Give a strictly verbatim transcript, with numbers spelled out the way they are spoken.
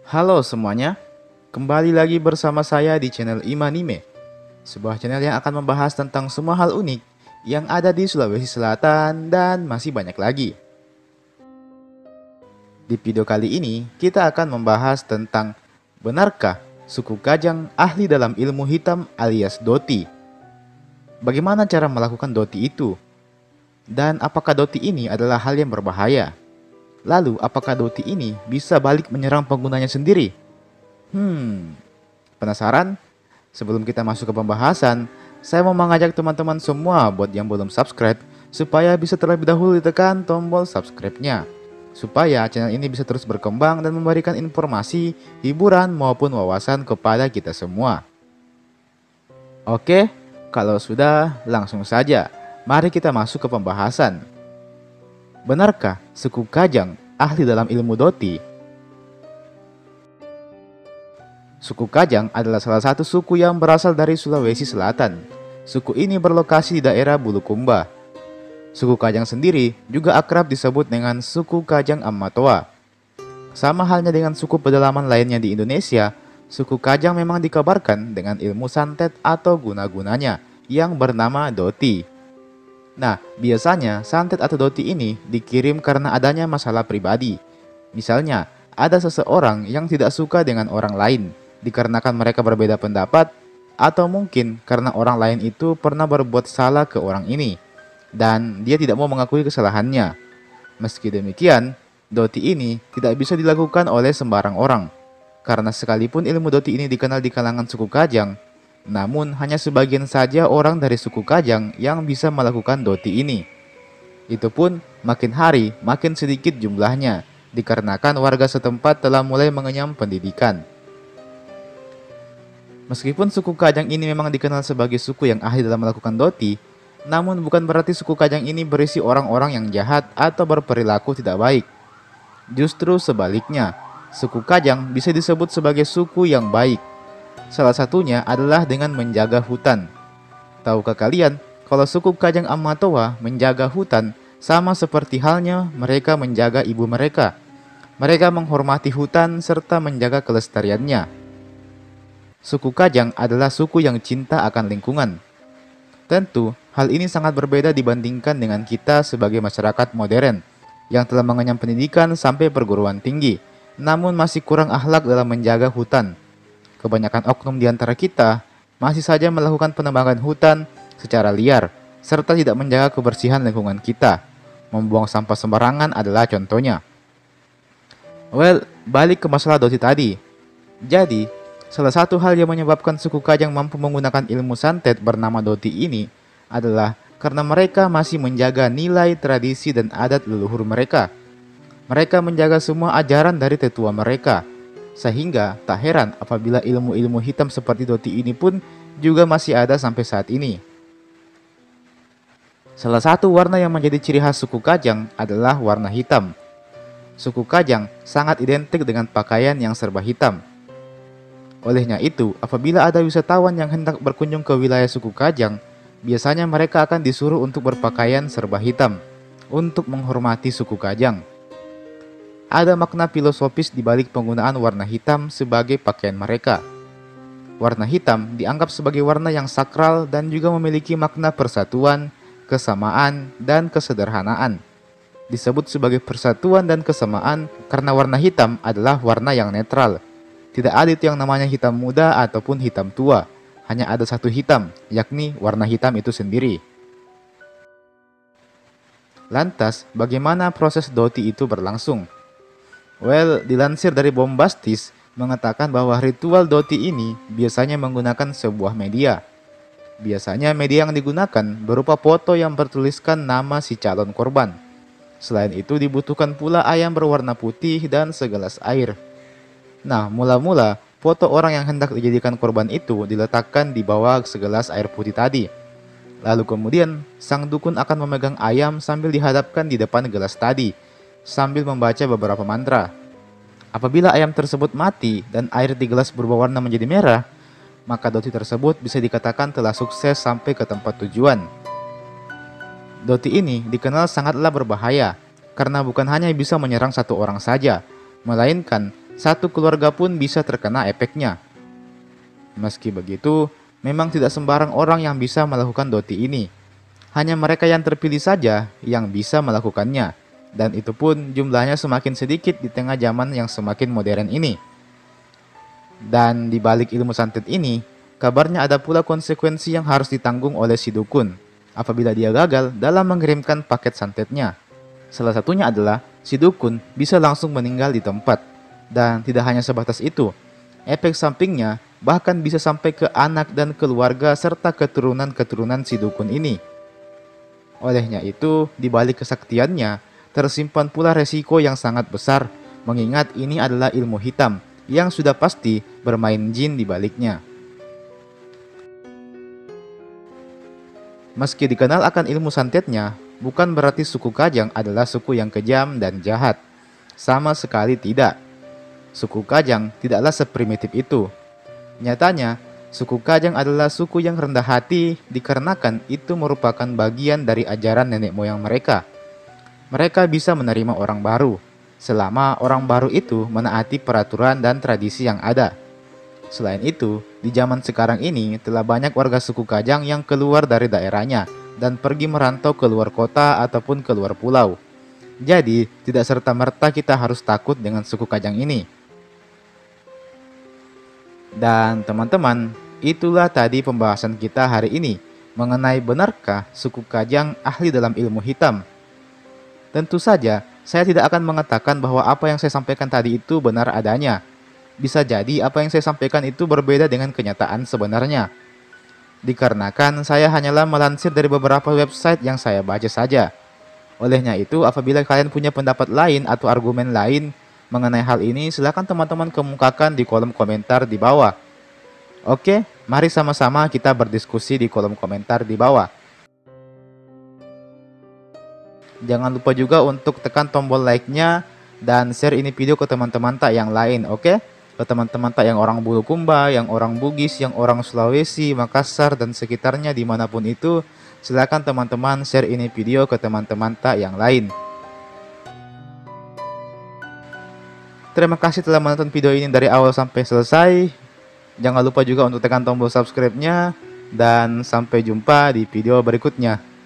Halo semuanya, kembali lagi bersama saya di channel Imanime, sebuah channel yang akan membahas tentang semua hal unik yang ada di Sulawesi Selatan dan masih banyak lagi. Di video kali ini, kita akan membahas tentang benarkah suku Kajang ahli dalam ilmu hitam alias Doti? Bagaimana cara melakukan Doti itu? Dan apakah Doti ini adalah hal yang berbahaya? Lalu, apakah Doti ini bisa balik menyerang penggunanya sendiri? Hmm, penasaran? Sebelum kita masuk ke pembahasan, saya mau mengajak teman-teman semua buat yang belum subscribe, supaya bisa terlebih dahulu ditekan tombol subscribe-nya. Supaya channel ini bisa terus berkembang dan memberikan informasi, hiburan maupun wawasan kepada kita semua. Oke, kalau sudah, langsung saja. Mari kita masuk ke pembahasan. Benarkah suku Kajang ahli dalam ilmu Doti? Suku Kajang adalah salah satu suku yang berasal dari Sulawesi Selatan. Suku ini berlokasi di daerah Bulukumba. Suku Kajang sendiri juga akrab disebut dengan suku Kajang Amatoa. Sama halnya dengan suku pedalaman lainnya di Indonesia, suku Kajang memang dikabarkan dengan ilmu santet atau guna-gunanya yang bernama Doti. Nah, biasanya santet atau Doti ini dikirim karena adanya masalah pribadi. Misalnya, ada seseorang yang tidak suka dengan orang lain, dikarenakan mereka berbeda pendapat, atau mungkin karena orang lain itu pernah berbuat salah ke orang ini, dan dia tidak mau mengakui kesalahannya. Meski demikian, Doti ini tidak bisa dilakukan oleh sembarang orang, karena sekalipun ilmu Doti ini dikenal di kalangan suku Kajang, namun hanya sebagian saja orang dari suku Kajang yang bisa melakukan Doti ini. Itu pun makin hari makin sedikit jumlahnya, dikarenakan warga setempat telah mulai mengenyam pendidikan. Meskipun suku Kajang ini memang dikenal sebagai suku yang ahli dalam melakukan Doti, namun bukan berarti suku Kajang ini berisi orang-orang yang jahat atau berperilaku tidak baik. Justru sebaliknya, suku Kajang bisa disebut sebagai suku yang baik. Salah satunya adalah dengan menjaga hutan. Tahukah kalian kalau suku Kajang Amatoa menjaga hutan sama seperti halnya mereka menjaga ibu mereka. Mereka menghormati hutan serta menjaga kelestariannya. Suku Kajang adalah suku yang cinta akan lingkungan. Tentu, hal ini sangat berbeda dibandingkan dengan kita sebagai masyarakat modern yang telah mengenyam pendidikan sampai perguruan tinggi, namun masih kurang akhlak dalam menjaga hutan. Kebanyakan oknum di antara kita masih saja melakukan penebangan hutan secara liar, serta tidak menjaga kebersihan lingkungan kita. Membuang sampah sembarangan adalah contohnya. Well, balik ke masalah Doti tadi. Jadi, salah satu hal yang menyebabkan suku Kajang mampu menggunakan ilmu santet bernama Doti ini adalah karena mereka masih menjaga nilai, tradisi, dan adat leluhur mereka. Mereka menjaga semua ajaran dari tetua mereka. Sehingga tak heran apabila ilmu-ilmu hitam seperti Doti ini pun juga masih ada sampai saat ini. Salah satu warna yang menjadi ciri khas suku Kajang adalah warna hitam. Suku Kajang sangat identik dengan pakaian yang serba hitam. Olehnya itu, apabila ada wisatawan yang hendak berkunjung ke wilayah suku Kajang, biasanya mereka akan disuruh untuk berpakaian serba hitam untuk menghormati suku Kajang. Ada makna filosofis di balik penggunaan warna hitam sebagai pakaian mereka. Warna hitam dianggap sebagai warna yang sakral dan juga memiliki makna persatuan, kesamaan, dan kesederhanaan. Disebut sebagai persatuan dan kesamaan karena warna hitam adalah warna yang netral. Tidak ada itu yang namanya hitam muda ataupun hitam tua. Hanya ada satu hitam, yakni warna hitam itu sendiri. Lantas, bagaimana proses Doti itu berlangsung? Well, dilansir dari Bombastis, mengatakan bahwa ritual Doti ini biasanya menggunakan sebuah media. Biasanya media yang digunakan berupa foto yang bertuliskan nama si calon korban. Selain itu dibutuhkan pula ayam berwarna putih dan segelas air. Nah, mula-mula foto orang yang hendak dijadikan korban itu diletakkan di bawah segelas air putih tadi. Lalu kemudian, sang dukun akan memegang ayam sambil dihadapkan di depan gelas tadi, sambil membaca beberapa mantra. Apabila ayam tersebut mati dan air di gelas berubah warna menjadi merah, maka Doti tersebut bisa dikatakan telah sukses sampai ke tempat tujuan. Doti ini dikenal sangatlah berbahaya, karena bukan hanya bisa menyerang satu orang saja, melainkan satu keluarga pun bisa terkena efeknya. Meski begitu, memang tidak sembarang orang yang bisa melakukan doti ini. Hanya mereka yang terpilih saja yang bisa melakukannya, dan itu pun jumlahnya semakin sedikit di tengah zaman yang semakin modern ini. Dan di balik ilmu santet ini, kabarnya ada pula konsekuensi yang harus ditanggung oleh si dukun apabila dia gagal dalam mengirimkan paket santetnya. Salah satunya adalah si dukun bisa langsung meninggal di tempat. Dan tidak hanya sebatas itu, efek sampingnya bahkan bisa sampai ke anak dan keluarga serta keturunan-keturunan si dukun ini. Olehnya itu, di balik kesaktiannya, tersimpan pula resiko yang sangat besar, mengingat ini adalah ilmu hitam yang sudah pasti bermain jin di baliknya. Meski dikenal akan ilmu santetnya, bukan berarti suku Kajang adalah suku yang kejam dan jahat. Sama sekali tidak. Suku Kajang tidaklah seprimitif itu. Nyatanya, suku Kajang adalah suku yang rendah hati dikarenakan itu merupakan bagian dari ajaran nenek moyang mereka. Mereka bisa menerima orang baru, selama orang baru itu menaati peraturan dan tradisi yang ada. Selain itu, di zaman sekarang ini telah banyak warga suku Kajang yang keluar dari daerahnya dan pergi merantau ke luar kota ataupun ke luar pulau. Jadi, tidak serta-merta kita harus takut dengan suku Kajang ini. Dan teman-teman, itulah tadi pembahasan kita hari ini mengenai benarkah suku Kajang ahli dalam ilmu hitam. Tentu saja, saya tidak akan mengatakan bahwa apa yang saya sampaikan tadi itu benar adanya. Bisa jadi apa yang saya sampaikan itu berbeda dengan kenyataan sebenarnya. Dikarenakan saya hanyalah melansir dari beberapa website yang saya baca saja. Olehnya itu, apabila kalian punya pendapat lain atau argumen lain mengenai hal ini, silakan teman-teman kemukakan di kolom komentar di bawah. Oke, mari sama-sama kita berdiskusi di kolom komentar di bawah. Jangan lupa juga untuk tekan tombol like-nya dan share ini video ke teman-teman tak yang lain, oke? Ke teman-teman tak yang orang Bulukumba, yang orang Bugis, yang orang Sulawesi, Makassar, dan sekitarnya dimanapun itu, silakan teman-teman share ini video ke teman-teman tak yang lain. Terima kasih telah menonton video ini dari awal sampai selesai. Jangan lupa juga untuk tekan tombol subscribe-nya, dan sampai jumpa di video berikutnya.